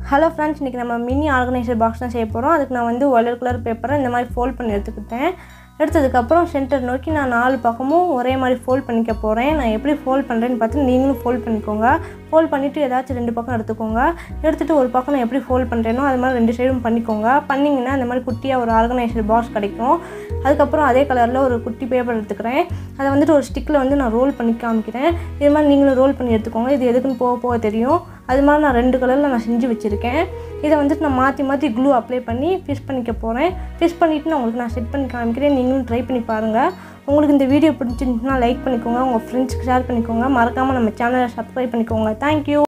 Hello friends, இன்றைக்கி நம்ம mini organiser box தான் செய்ய போகிறோம். அதுக்கு நான் வந்து வயலட் கலர் பேப்பரை இந்த மாதிரி ஃபோல்ட் பண்ணி எடுத்துக்கிட்டேன். எடுத்ததுக்கப்புறம் சென்டர் நோக்கி நான் 4 பக்கமும் ஒரே மாதிரி ஃபோல்ட் பண்ணிக்க போகிறேன். நான் எப்படி ஃபோல்ட் பண்ணுறேன்னு பார்த்து நீங்களும் ஃபோல்ட் பண்ணிக்கோங்க. ஃபோல்ட் பண்ணிவிட்டு ஏதாச்சும் 2 பக்கம் எடுத்துக்கோங்க. எடுத்துகிட்டு ஒரு பக்கம் நான் எப்படி ஃபோல்ட் பண்ணுறேனோ அது மாதிரி 2 சைடும் பண்ணிக்கோங்க. பண்ணிங்கன்னா இந்த மாதிரி குட்டியாக ஒரு ஆர்கனைசர் பாக்ஸ் கிடைக்கும். அதுக்கப்புறம் அதே கலரில் ஒரு குட்டி பேப்பர் எடுத்துக்கிறேன். அதை வந்துட்டு ஒரு ஸ்டிக்கில் வந்து நான் ரோல் பண்ணி காமிக்கிறேன். இது மாதிரி நீங்களும் ரோல் பண்ணி எடுத்துக்கோங்க. இது எதுக்குன்னு போக போக தெரியும். அது மாதிரி நான் 2 கலரில் நான் செஞ்சு வச்சுருக்கேன். இதை வந்துட்டு நான் மாற்றி க்ளூ அப்ளை பண்ணி ஃபிக்ஸ் பண்ணிக்க போகிறேன். ஃபிக்ஸ் பண்ணிவிட்டு நான் உங்களுக்கு நான் செட் பண்ணி காமிக்கிறேன். நீங்களும் ட்ரை பண்ணி பாருங்கள். உங்களுக்கு இந்த வீடியோ பிடிச்சிருந்துச்சுன்னா லைக் பண்ணிக்கோங்க. உங்கள் ஃப்ரெண்ட்ஸ்க்கு ஷேர் பண்ணிக்கோங்க. மறக்காமல் நம்ம சேனலை சப்ஸ்கிரைப் பண்ணிக்கோங்க. தேங்க்யூ.